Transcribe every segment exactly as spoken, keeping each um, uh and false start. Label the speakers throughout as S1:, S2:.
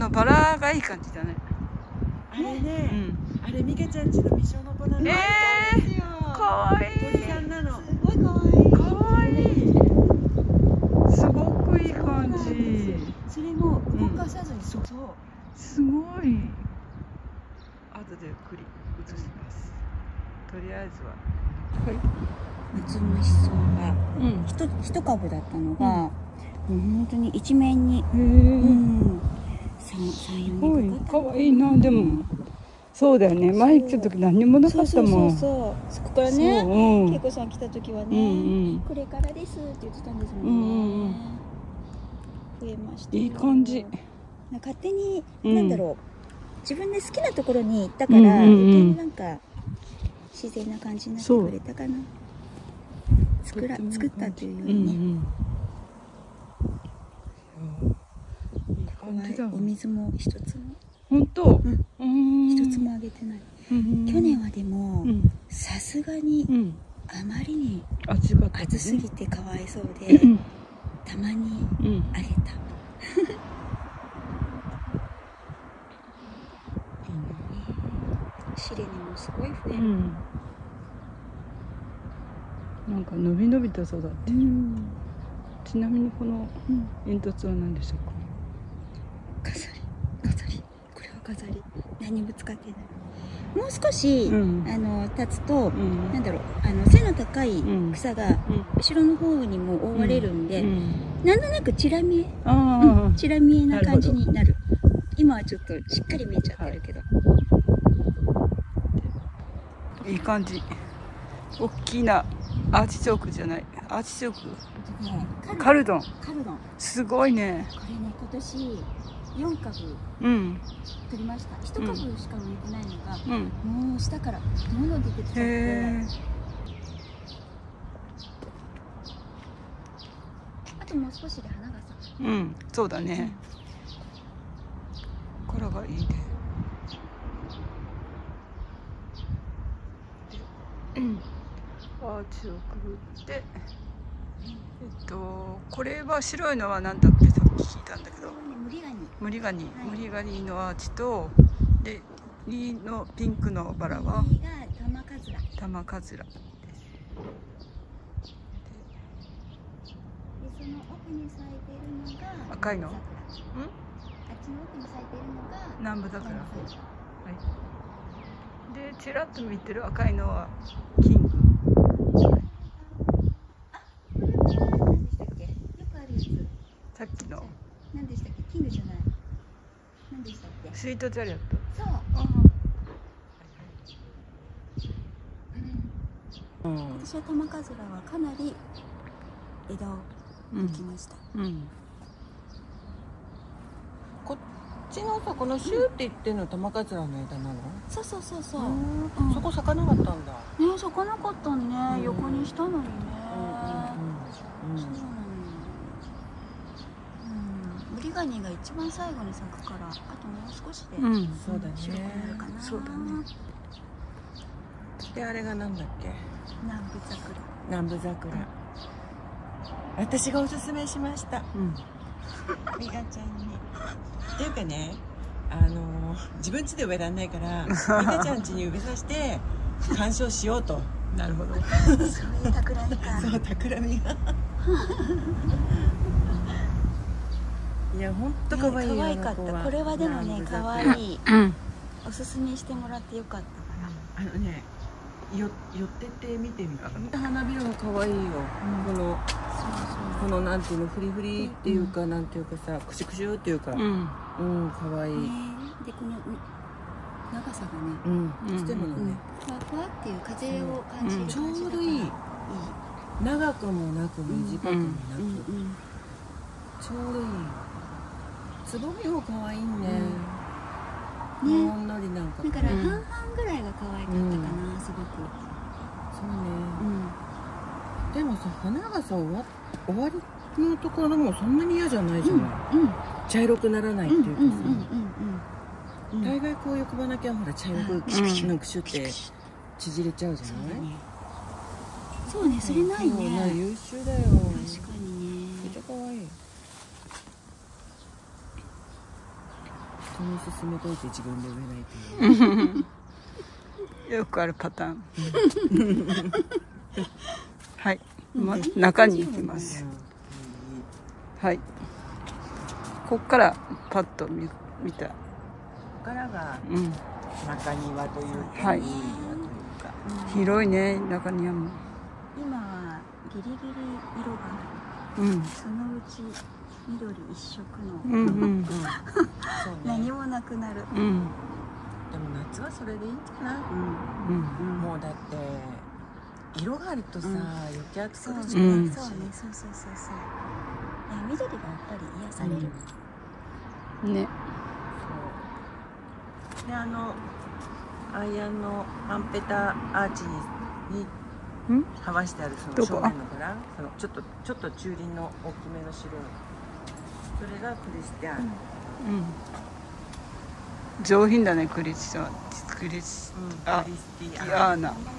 S1: バラがいい感じだね。
S2: あれね、
S1: うん、
S2: あれミカちゃんちの未生の子なの。
S1: えー、かわいい。
S2: 鳥さんなの。
S3: すごい可愛い。
S1: かわいい。すごくいい感じ。
S3: それも動かさずに、そうそう。
S1: すごい。後でゆっくり映します。とりあえずは。はい。
S3: 夏のシソが一一株だったのが、もう本当に一面に。
S1: へえ。
S3: うん。三三四年
S1: かわいいな。でも。そうだよね。前来た時何にもなかったもん。
S3: そうそうそう。そこからね、恵子さん来た時はね、これからですって言ってたんですもんね。増えました。
S1: いい感じ。
S3: 勝手になんだろう、自分で好きなところに行ったから余計になんか自然な感じになってくれたかな。作ら作ったというよりね。お水も一つも。
S1: 本当。
S3: 一つもあげてない。去年はでもさすがにあまりに暑すぎてかわいそうでたまにあげた。シレネもすごい増える。
S1: なんか伸び伸びと育って。ちなみにこの煙突は何でしょうか。
S3: 飾り飾り、これは飾り。何も使ってない。もう少し、うん、あの立つと、うん、なんだろう、あの背の高い草が後ろの方にも覆われるんで、うん、なんとなくチラ見え、うん、チラ見えな感じになる。今はちょっとしっかり見えちゃってるけど、
S1: はい、いい感じ。大きなアーティチョークじゃない、アーティチョーク、カルドン、
S3: カルドン、
S1: すごいね。
S3: これね、今年よんかぶ取りました。いっかぶしか植えてないのが、うん、もう下からどんどん出てきちゃって、あともう少しで花が咲く。
S1: うん、そうだね。うん、これがいいね。で、うん、アーチをくぐって、えっとこれは白いのは何だっけ、さっき聞いたんだけど。
S3: ムリガニ。
S1: ムリガニ、ムリガニのアーチと、で、リのピンクのバラは。
S3: リが玉カズラ。
S1: 玉カズラです。
S3: で、その奥に咲いているのが。
S1: 赤いの。うん。あっ
S3: ちの奥に咲いているのが。
S1: 南部桜。はい。で、ちらっと見てる赤いのはキング。さっきの
S3: 何でしたっけ、キングじゃない、何でしたっけ、
S1: スイートチャリアット。
S3: そう、うん、私は玉カズラはかなり枝を抜きました、うんうん、
S2: こっちのさ、このシューって言ってるの玉カズラの枝なの？
S3: そうそうそうそう、
S2: うん、そこ咲かなかったんだね。
S3: 咲かなかったね、うん、横にしたのにね、うんうんうん、そうなの。ムリガニが一番最後に咲くから、あともう少しで、うん、
S2: そうだね、
S3: 白くなるかな。
S1: そうだね。
S2: で、あれがなんだっけ？
S3: 南部桜。
S2: 南部桜。私がおすすめしました。うん。ミカちゃんに。っていうかね、あのー、自分家で植えられないから、ミカちゃん家に植えさせて鑑賞しようと。
S1: なるほど。
S3: そういう企みか。
S2: そう、企みが。いや、本当可愛い。
S3: 可愛かった。これはでもね、可愛い。おすすめしてもらってよかったか
S2: ら。あのね、よ寄ってって見てみた。花びらも可愛いよ。このこのなんていうの、フリフリっていうか、なんていうかさ、クシュクシュっていうか、うん、可愛い。
S3: で、この長さがね、
S2: うん、ステムのね、
S3: ふわふわっていう風を感じる。
S2: ちょうどいい。長くもなく短くもなく、ちょうどいい。つぼみも可愛いね。ほんのりなんか。
S3: だから半々ぐらいが可愛かったかな、すごく。
S2: そうね。でもさ、花がさ、終わ終わりのところもそんなに嫌じゃないじゃない。茶色くならないっていうかさ。大概こういう小花系はほら茶色くクシュクシュクシュって縮れちゃうじゃない。
S3: そうね、それないね。
S2: 優秀だよ。
S3: 確かにね。
S2: めっちゃ可愛い。 人に勧めといて自分で植えないという
S1: よくあるパターン。はい、ま、中に行きます。はい。こっからパッと見、見た。
S2: ここからが
S1: うん
S2: 中庭というか、
S1: はい、
S2: いい庭というか、
S1: 広いね、中庭も。
S3: 今はギリギリ色がある。
S1: うん。
S3: そのうち緑一色の、
S1: うんうん。
S2: そうね、
S3: 何もなくなる。
S1: うん。
S2: でも夏はそれでいいんじゃない？
S1: うん。
S2: もうだって色があるとさ、
S3: うん、
S2: 余計暑
S3: そうね、
S2: 苦し
S3: そうね、
S2: くなるし、
S3: そうそうそうそう。いや、緑がやっぱり癒される。
S1: うん、ね。
S2: そうで、あのアイアンのアンペタアーチにはましてあるその正面の柄、そのちょっとちょっと中輪の大きめの白い、それがクリスティアン。
S1: うん。上品だね、クリスチャン、クリス、
S2: うん、
S1: あ、
S2: クリスティ
S1: アーナ。うん。えっと、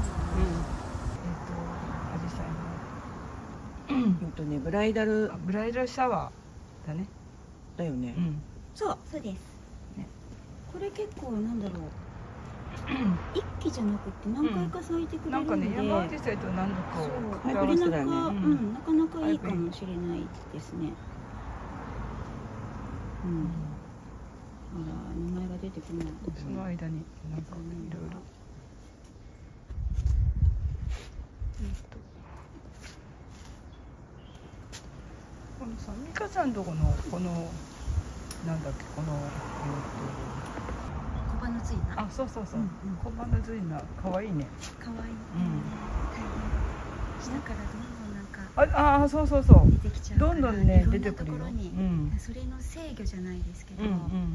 S1: アジサイの。
S2: うんとね、ブライダル
S1: ブライダルシャワーだね。
S2: だよね。
S1: うん。
S3: そう、そうです。ね、これ結構なんだろう。一気じゃなくて何回か咲いてくれるので、
S1: なんかね、山アジサイと何度かを
S3: 掛け合わせたらね、うん、なかなかいいかもしれないですね。うん。あら、名前が出てこない。
S1: その間になんかいろいろ。このさ、美香さんとこのこのなんだっけ、この
S3: 小花ついな。
S1: あ、そうそうそう。小花ついな、可愛いね。
S3: 可愛い。うん。下からどんどんなんか。
S1: ああ、そうそうそう。
S3: 出てきちゃう。
S1: どんどんね、出てくるよ。
S3: うん。それの制御じゃないですけど。うん。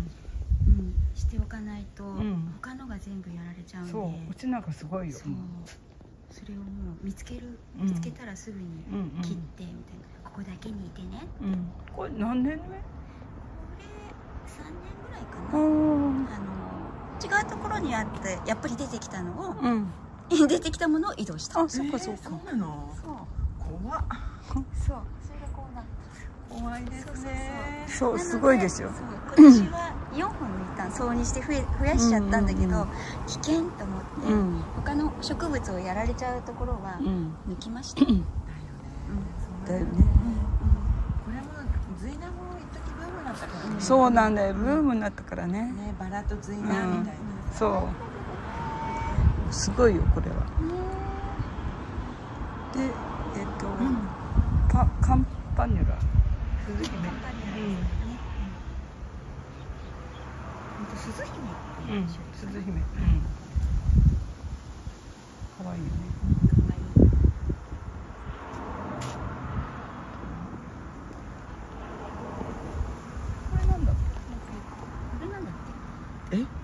S3: しておかないと、他のが全部やられちゃうんで。そう、うちなんかすごいよ。そう。それをもう見つける、見つけたらすぐに切ってみたいな。ここだけにいてね。
S1: うん。これ何年目？こ
S3: れさんねんぐらいかな。あの違うところにあってやっぱり出てきたのを、出てきたものを移動した。
S1: あ、そうかそうか。
S2: そうなの。そう。怖っ。
S3: そう。それがこうなった。
S2: 怖いですね。
S1: そう、すごいですよ。
S3: 今年はよんほん抜いた、そうにして増え増やしちゃったんだけど、危険と思って他の植物をやられちゃうところは抜きました。だよね。
S1: だよね。
S2: これもズイナも一時ブームになったからね。
S1: そうなんだよ、ブームになったからね。
S2: ね、バラとズイナみたいな。
S1: そう。すごいよこれは。で、えっとパカンパニュラ、鈴姫。
S3: 鈴姫。
S1: うん、鈴姫。可愛いよね。これなんだっけ？
S3: これなんだっ
S2: け？え？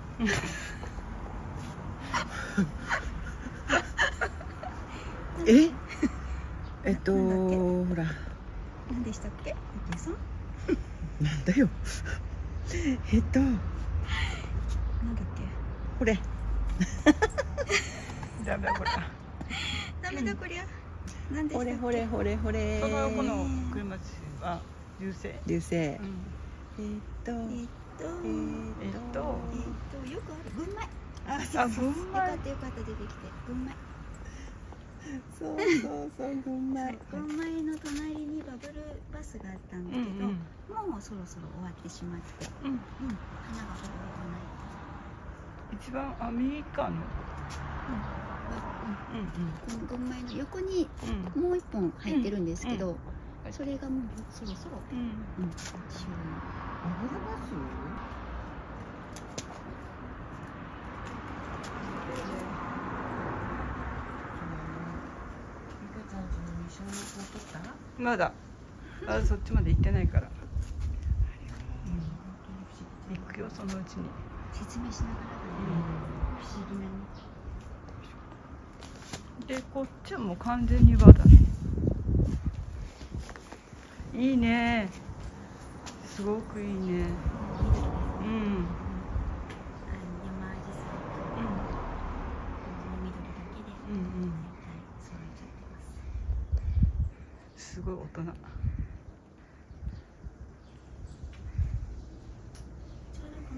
S2: え？えっとほら。
S3: 何でしたっけ？
S2: なんだよ。えっと。
S3: なんだっけ？
S2: これ。
S1: ダメだこれ。
S3: ダメだこりゃ。なんでしたっけ？
S2: ほれほれほれほれ。
S1: このこの車地は流星。
S2: 流星。えっと。えっと。えっ
S3: と。よくある。群馬。
S1: あ、そう。群馬。
S3: よかったよかった出てきて。群馬。
S2: そうそうそう、群馬。
S3: 群馬の隣にバブルバスがあったんだけど、もうそろそろ終わってしまって、うん、花がほとんどない。
S1: 一番アメリカの、
S3: この群馬の横にもう一本入ってるんですけど、それがもうそろそろ終了。
S2: バブルバス？
S1: まだ、あ、そっちまで行ってないから。うん、行くよそのうちに。
S3: 説明しながら、不思議な
S1: ね。で、こっちはもう完全に和だね。いいね。すごくいいね。うん。
S3: 山アジサイ。うん。緑だけで。うんうん。
S1: すごい大人。
S3: ちょうどこ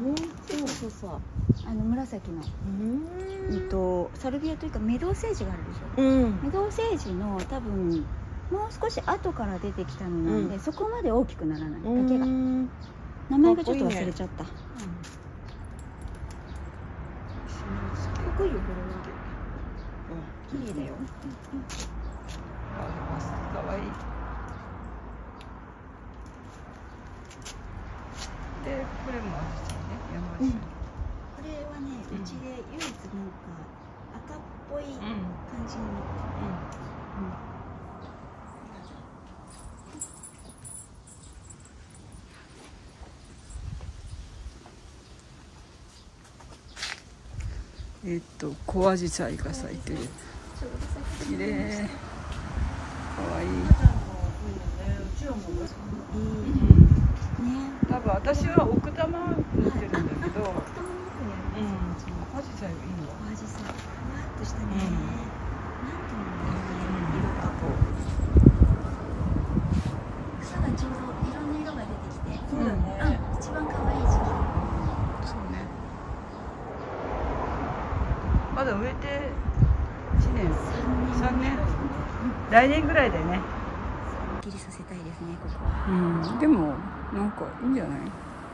S3: そうそうそう、あの紫のうんとサルビアというかメドウセージがあるでしょ、うん、メドウセージの多分もう少し後から出てきたのなんで、うん、そこまで大きくならないだけが、名前がちょっと忘れちゃった。かっこいいよこれは。綺麗だよ。
S1: かわいい。で、これもあるしね、山下。
S3: これはね、うちで唯一なんか赤っぽい感じの。
S1: えっと、小アジサイが咲いてる。綺麗。可愛い。多分私は奥多摩持ってるんだけど。うん。アジサイいいわ。
S3: アジサイ、ふわっとしたね。なんていうの色がこう。草がちょうどいろんな色が出てきて。そうだね。一番可愛い時期。
S1: そうね。まだ植えていちねん、さんねん、来年ぐらいだよね。
S3: すっきりさせたいですね、ここは。
S1: うん、でもなんかいいんじゃない？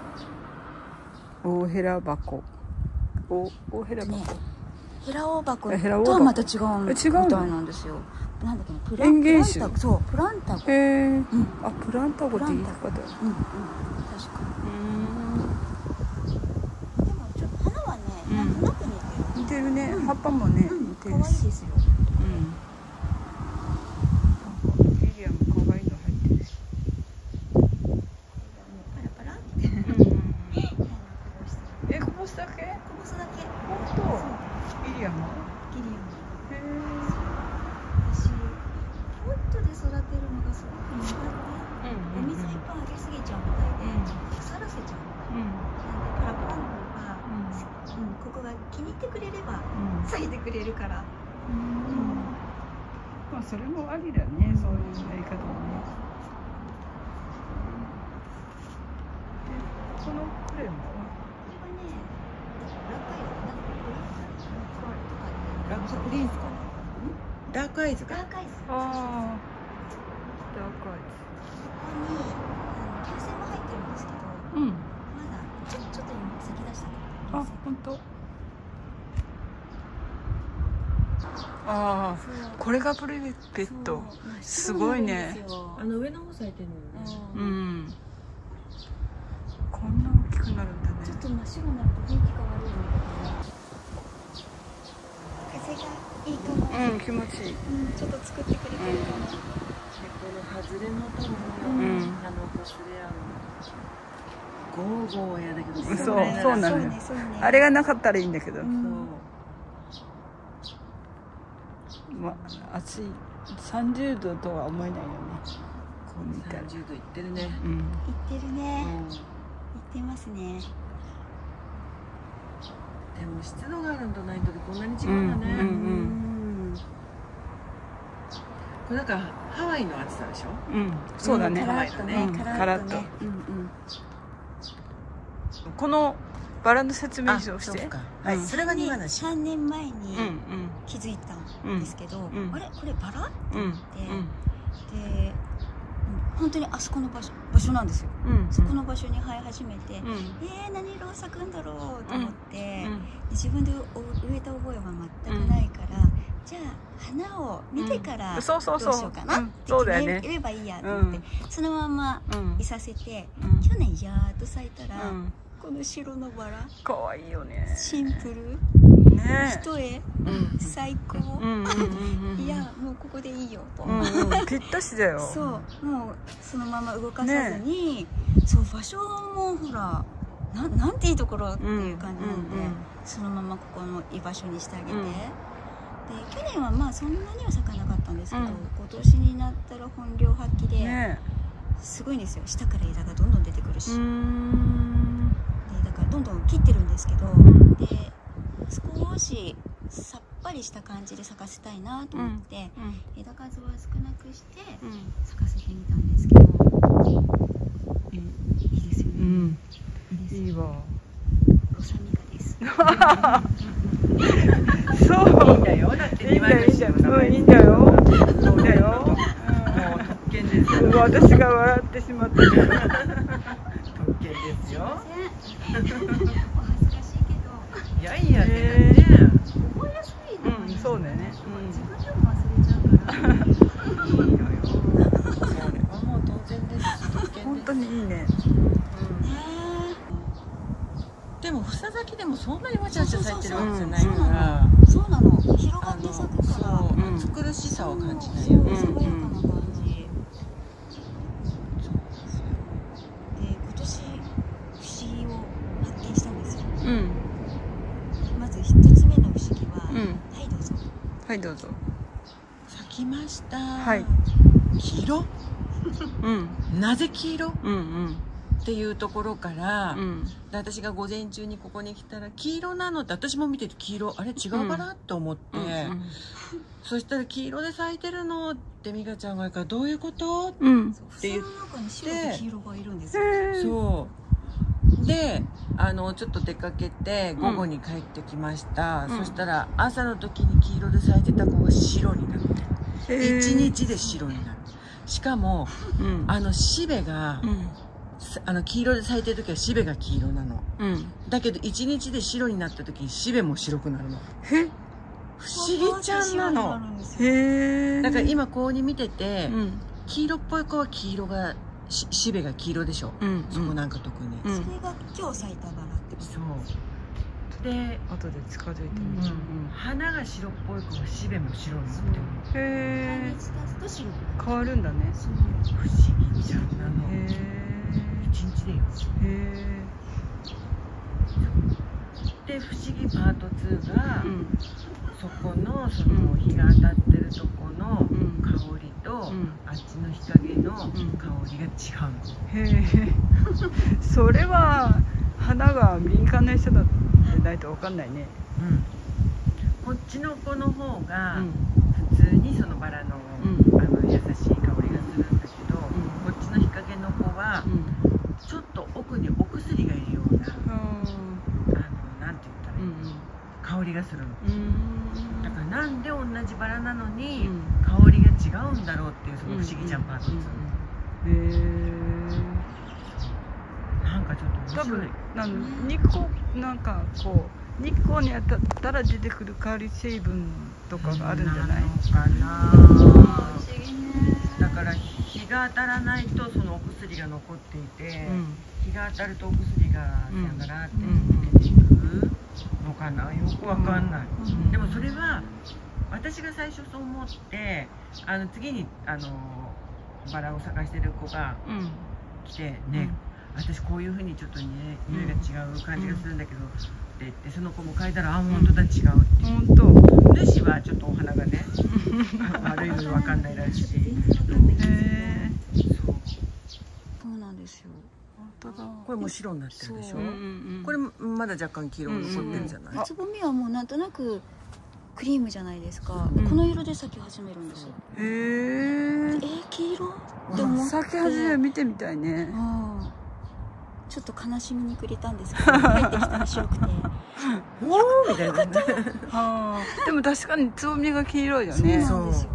S1: 大ヘラ箱、お大ヘラ箱、
S3: ヘラオオバコとはまた違うみたいなんですよ。なんだっけ、プランタゴ、そう、プランタゴ。へ
S1: え、あ、プランタゴって言い方。うん、うん、確か。
S3: でもちょっと花はね、なんとなく似てる。
S1: 似てるね、葉っぱもね、似てるし。可愛いですよ。うん。リリアも可愛いの入ってるし。
S3: パラパラって。
S1: え、こぼすだけ？こ
S3: ぼすだけ。
S1: 本当。リリアも？
S3: リリアも。
S1: へえ。
S3: 私、ポットで育てるのがすごく苦手。お水いっぱいあげすぎちゃうみたいで、腐らせちゃう。なんでパラパラの方が、ここが気に入ってくれれば咲いてくれるから。
S1: まあそれもありだね、そういうやり方もね。このクレームは？
S3: これはね、
S2: ラクサプリンスかな。ダークアイズか。
S3: ダークアイズ。
S1: ああ。ダークアイズ。
S3: ここに流線も入ってるんですけど、うん。まだちょちょっと今先出したから。
S1: あ、本当。ああ、これがプレペット。すごいね。
S2: あの上の方咲いてるのよね。
S1: うん。こんな大きくなるんだね。
S3: ちょっと真っ白になると雰囲気が悪いので。風がいいかも。
S1: うん、気持ちいい。
S3: うん、ちょっと作ってくれてるかも。
S2: この外れの多分あの場所であのゴーゴーやだけど。
S1: そう、そうなのよ。あれがなかったらいいんだけど。ま、暑いさんじゅうどとは思えないよね。こう見たら
S2: さんじゅうどいってるね。
S3: うん、いってるね。いってますね。
S2: でも湿度があるのとないのでこんなに違うんだね。これなんかハワイの暑さでしょ。
S1: うん、そうだね。
S3: カラッとね、
S1: カラッと。このバラの説明書をして。
S2: はい、それが庭の
S3: さんねんまえに気づいたんですけど、あれこれバラって言って、で本当にあそこの場所場所なんですよ。そこの場所に生え始めて、えー何色咲くんだろうと思って、自分で植えた覚えは全くないから、じゃあ花を見てからどうしようかなって言えばいいやと思って、そのままいさせて、去年やっと咲いたら。この白のバラ
S1: 可愛いよね。
S3: シンプルね、一重、最高。いやもうここでいいよと。
S1: ぴったしだよ。
S3: そうもうそのまま動かさずに、そう場所もほらななんていいところっていう感じなんで、そのままここの居場所にしてあげて。で去年はまあそんなには咲かなかったんですけど、今年になったら本領発揮ですごいんですよ。下から枝がどんどん出てくるし。だからどんどん切ってるんですけど、で少しさっぱりした感じで咲かせたいなと思って、枝数は少なくして咲かせてみたんですけど、いいですよね。
S1: いいわ。 そう
S2: いいんだよ。だって
S1: いいんだよいいんだよ
S2: 庭に
S1: うんいいんだよそうだよ
S2: もう特権ですよ。
S1: 私が笑ってしまったけど
S2: 特権ですよ。
S3: お恥ずかしいけど。
S2: いやいや、
S1: へー
S2: 全然。
S3: 覚えやすいの。
S1: うんそうだよね
S3: 自分でも忘れちゃうから。
S2: いいのよ。それはもう当然です。特権です。
S1: 本当にいいね
S2: でも房咲きでもそんなにわちゃわちゃ咲いてるわけじゃない
S3: そうな
S2: から。
S3: の。そうなの。広がって
S2: あの
S3: 咲くから。
S2: そう、
S1: うん
S2: 暑苦しさを感じない
S3: そう
S2: よね。
S3: 爽やかな感じ。で今年不思議を発見したんですよ。
S1: うん
S3: まず一つ目の不思議は、
S1: うん
S3: はいどうぞ。
S1: はいどうぞ
S2: 咲きました。
S1: はい
S2: 黄色？
S1: うん
S2: なぜ黄色？
S1: うんうん
S2: っていうところから、
S1: うん
S2: で私が午前中にここに来たら黄色なのって私も見てて黄色あれ違うかなと思って、
S1: うん
S2: そしたら黄色で咲いてるのって美香ちゃんが言うからどういうこと
S1: うん
S2: って言っ
S3: 房の中に白と黄色がいるんですよ。
S2: そうであのちょっと出かけて午後に帰ってきました、
S1: うん
S2: そしたら朝の時に黄色で咲いてた子が白になって
S1: へー
S2: 一日で白になるしかも
S1: うん
S2: あのしべが、
S1: うん
S2: あの黄色で咲いてる時はしべが黄色なの
S1: うん
S2: だけど一日で白になった時にしべも白くなるの
S1: へ
S2: 不思議ちゃんなの
S1: へえ
S2: だから今こうに見てて、
S1: うん
S2: 黄色っぽい子は黄色がししべが黄色でしょ、
S1: うん
S2: そこなんか特に、
S1: うん
S3: それが今日咲いたバラってこと。
S2: そうで、
S1: 後で近づいて
S2: うん
S1: みる
S2: 花が白っぽい子はしべも白になってるの
S1: へえ
S3: 日経つと白く
S1: 変わるんだね
S3: そう
S2: 不思議ちゃんなの
S1: へ
S2: 一日でよ
S1: えへ
S2: で不思議パートツーが、
S1: えうん
S2: そこのその日が当たってるとこの
S1: うん
S2: 香りと、
S1: うん
S2: あっちの日陰の香
S1: ん
S2: りが違うの、
S1: へえそれは花が敏感な人だってないと分かんないね
S2: うん、こっちの子の方が、
S1: うん
S2: 普通にそのバラの,、
S1: うん
S2: あの優しい香りがするんだけど、こっちの日陰の子は、
S1: うん
S2: ちょっと奥にお薬がいるような、あのなんて言ったらいいの、
S1: うん
S2: 香りがするの。
S1: うん
S2: だからなんで同じバラなのに、
S1: うん
S2: 香りが違うんだろうっていうその不思議ちゃんパートツー、
S1: へえ
S2: なんかちょっと
S1: 多分
S2: 面白い。
S1: なん日光なんかこう日光に当たったら出てくる香り成分とかがあるんじゃない？
S2: のかな、
S3: 不思議ね。
S2: だから日が当たらないとそのお薬が残っていて、
S1: うん
S2: 日が当たるとお薬がさ
S1: うん
S2: よならって
S1: うん
S2: 出ていくのかな、よくわかんない、
S1: うん
S2: でもそれは私が最初そう思って、あの次にあのバラを探してる子が
S1: うん
S2: 来てね、私こういうふうにちょっとね匂いが違う感じがするんだけど、って言ってその子も嗅いだら、あ、本当だ違うって言って、
S1: 本当
S2: 主はちょっとお花がね悪いのわかんないらしい。
S3: 全然わかんないです
S1: へ
S3: ね。
S1: え
S2: そう
S3: そうなんですよ。
S1: 本当だ
S2: これもう白になってるでしょ、
S3: そう
S1: うんうんうん
S2: これまだ若干黄色残ってるじゃない、
S1: うんうん
S3: つぼみはもうなんとなくクリームじゃないですか。
S1: うん
S3: この色で咲き始めるんですよ。
S1: へ
S3: え
S1: え
S3: ー、黄色って思って。
S1: 咲き始め見てみたいね
S3: うんちょっと悲しみにくれたんですけど、入ってきたら白くて。
S2: おーみたいなね
S1: はあでも確かにつぼみが黄色いよ
S3: そう
S1: ね
S3: なんですよ。